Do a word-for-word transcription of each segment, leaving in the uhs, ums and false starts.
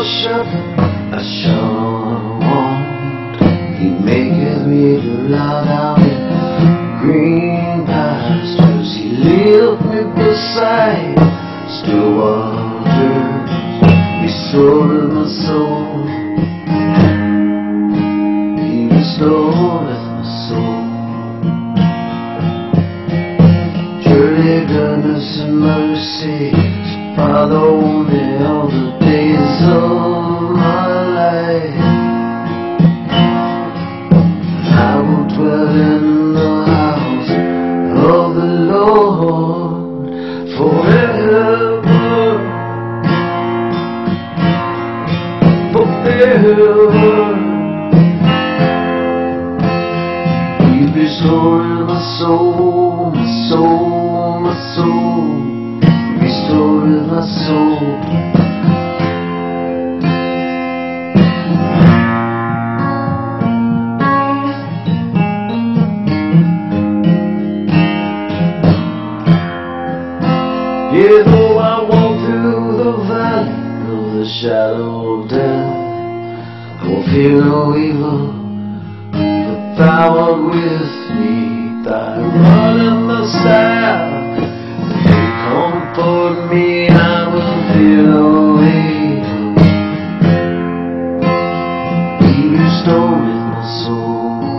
shepherd, I shall not want. He maketh me to lie down in green pastures. He leadeth me beside still waters. Restoreth my soul. He restoreth my soul. Surely goodness and mercy follow me all the days of my life. I will dwell in the house of the Lord forever, forever. He restored my soul, my soul, my soul. Restored my soul. Yea, though I walk through the valley of the shadow of death, I will fear no evil, for thou art with me. Thy rod and thy staff, they comfort me. I will fear no evil. He restoreth my soul.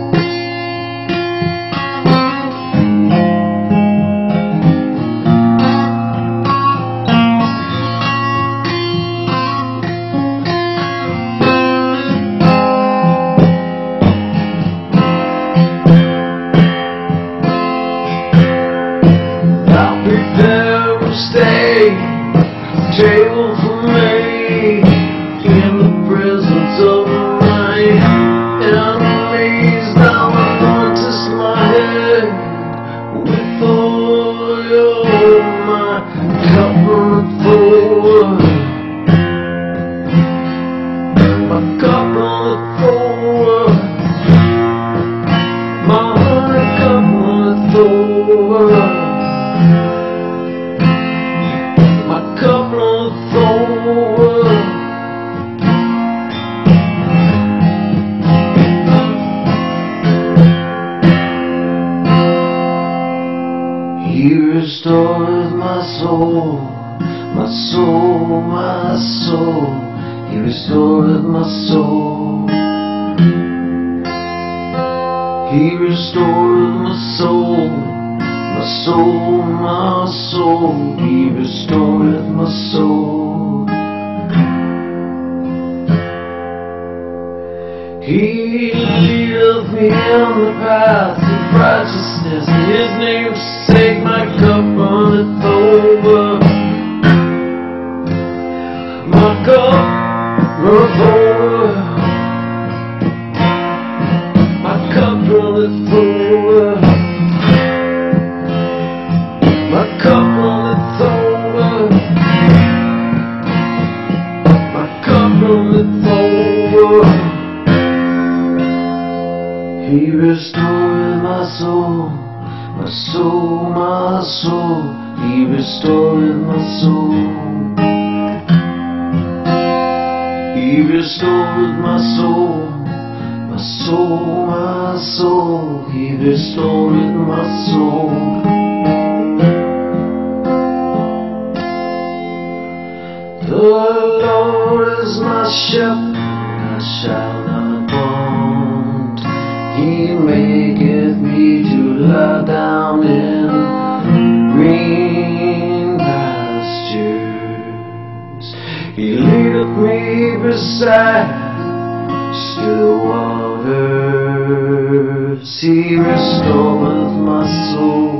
Stay, table for me in the presence of my enemies. Thou anointest my head with oil, my cup runneth over, my cup runneth over, my honey cup runneth over. Cup runneth over. He restoreth my soul, my soul, my soul. He restoreth my soul. He restoreth my soul. My soul, my soul, He restoreth my soul. He leadeth me in the path of righteousness, in His name's sake my cup runneth over. My cup runneth over. My cup runneth over. My cup runneth over. My cup runneth over. He restored my soul, my soul, my soul. He restored my soul. He restored my soul, my soul, my soul. He restored my soul. The Lord is my shepherd, I shall not want. He maketh me to lie down in green pastures. He leadeth me beside still waters. He restoreth my soul.